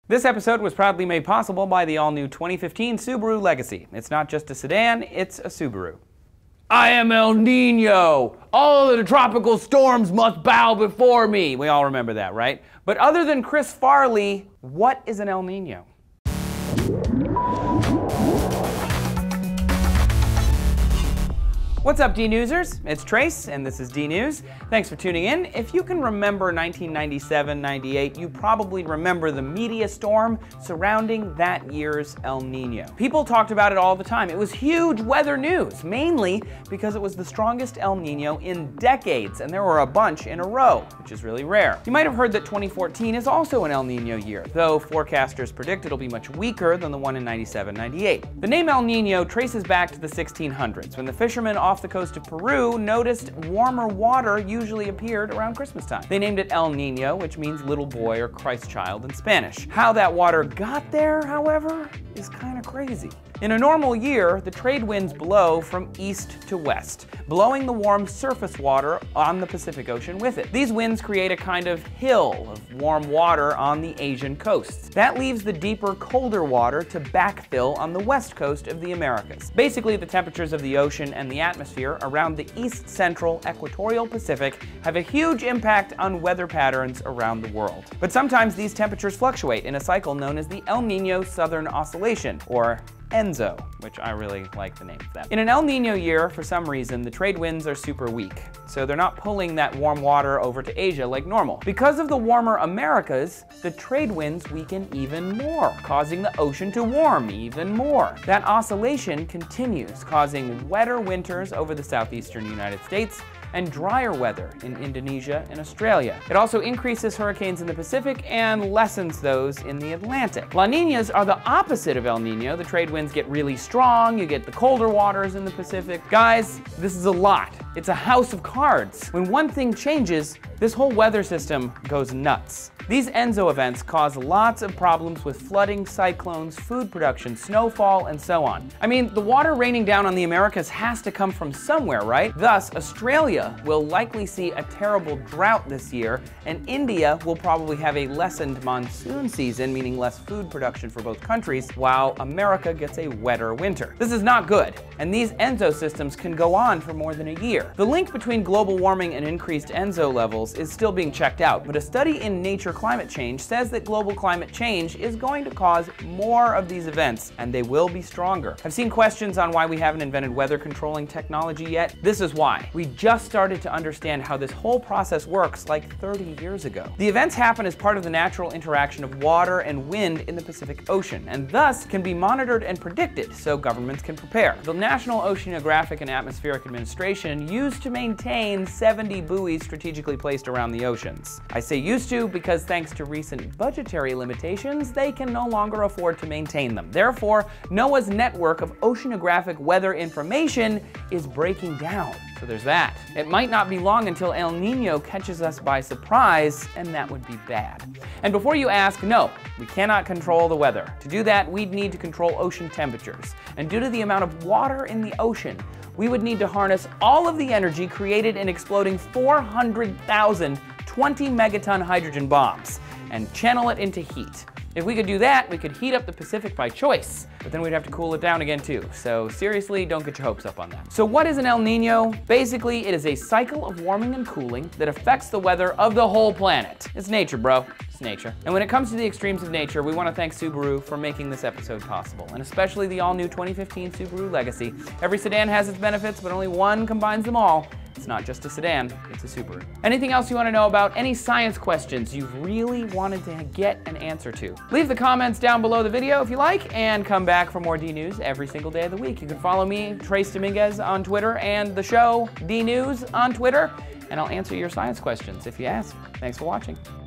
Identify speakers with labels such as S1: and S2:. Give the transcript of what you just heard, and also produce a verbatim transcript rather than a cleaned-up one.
S1: This episode was proudly made possible by the all-new twenty fifteen Subaru Legacy. It's not just a sedan, it's a Subaru. I am El Nino! All of the tropical storms must bow before me! We all remember that, right? But other than Chris Farley, what is an El Nino? What's up, D-Newsers? It's Trace, and this is D-News. Thanks for tuning in. If you can remember nineteen ninety-seven ninety-eight, you probably remember the media storm surrounding that year's El Nino. People talked about it all the time. It was huge weather news, mainly because it was the strongest El Nino in decades, and there were a bunch in a row, which is really rare. You might have heard that twenty fourteen is also an El Nino year, though forecasters predict it'll be much weaker than the one in ninety-seven ninety-eight. The name El Nino traces back to the sixteen hundreds, when the fishermen off the coast of Peru noticed warmer water usually appeared around Christmas time. They named it El Nino, which means little boy or Christ child in Spanish. How that water got there, however, is kind of crazy. In a normal year, the trade winds blow from east to west, blowing the warm surface water on the Pacific Ocean with it. These winds create a kind of hill of warm water on the Asian coasts. That leaves the deeper, colder water to backfill on the west coast of the Americas. Basically, the temperatures of the ocean and the atmosphere around the east central equatorial Pacific have a huge impact on weather patterns around the world. But sometimes these temperatures fluctuate in a cycle known as the El Nino Southern Oscillation, or Enzo, which I really like the name of that. In an El Nino year, for some reason, the trade winds are super weak, so they're not pulling that warm water over to Asia like normal. Because of the warmer Americas, the trade winds weaken even more, causing the ocean to warm even more. That oscillation continues, causing wetter winters over the southeastern United States and drier weather in Indonesia and Australia. It also increases hurricanes in the Pacific and lessens those in the Atlantic. La Niñas are the opposite of El Nino. The trade winds get really strong, you get the colder waters in the Pacific. Guys, this is a lot. It's a house of cards. When one thing changes, this whole weather system goes nuts. These Enzo events cause lots of problems with flooding, cyclones, food production, snowfall, and so on. I mean, the water raining down on the Americas has to come from somewhere, right? Thus, Australia will likely see a terrible drought this year, and India will probably have a lessened monsoon season, meaning less food production for both countries, while America gets a wetter winter. This is not good, and these Enzo systems can go on for more than a year. The link between global warming and increased Enzo levels is still being checked out, but a study in Nature Climate Change says that global climate change is going to cause more of these events, and they will be stronger. I've seen questions on why we haven't invented weather controlling technology yet. This is why. We just started to understand how this whole process works like thirty years ago. The events happen as part of the natural interaction of water and wind in the Pacific Ocean, and thus can be monitored and predicted so governments can prepare. The National Oceanographic and Atmospheric Administration used to maintain seventy buoys strategically placed around the oceans. I say used to because thanks to recent budgetary limitations, they can no longer afford to maintain them. Therefore, NOAA's network of oceanographic weather information is breaking down. So there's that. It might not be long until El Nino catches us by surprise, and that would be bad. And before you ask, no, we cannot control the weather. To do that, we'd need to control ocean temperatures. And due to the amount of water in the ocean, we would need to harness all of the energy created in exploding four hundred thousand twenty megaton hydrogen bombs and channel it into heat. If we could do that, we could heat up the Pacific by choice, but then we'd have to cool it down again too. So seriously, don't get your hopes up on that. So what is an El Nino? Basically, it is a cycle of warming and cooling that affects the weather of the whole planet. It's nature, bro. It's nature. And when it comes to the extremes of nature, we want to thank Subaru for making this episode possible, and especially the all-new twenty fifteen Subaru Legacy. Every sedan has its benefits, but only one combines them all. It's not just a sedan, it's a Subaru. Anything else you want to know about? Any science questions you've really wanted to get an answer to? Leave the comments down below the video if you like, and come back for more D-News every single day of the week. You can follow me, Trace Dominguez, on Twitter, and the show, D-News, on Twitter, and I'll answer your science questions if you ask. Thanks for watching.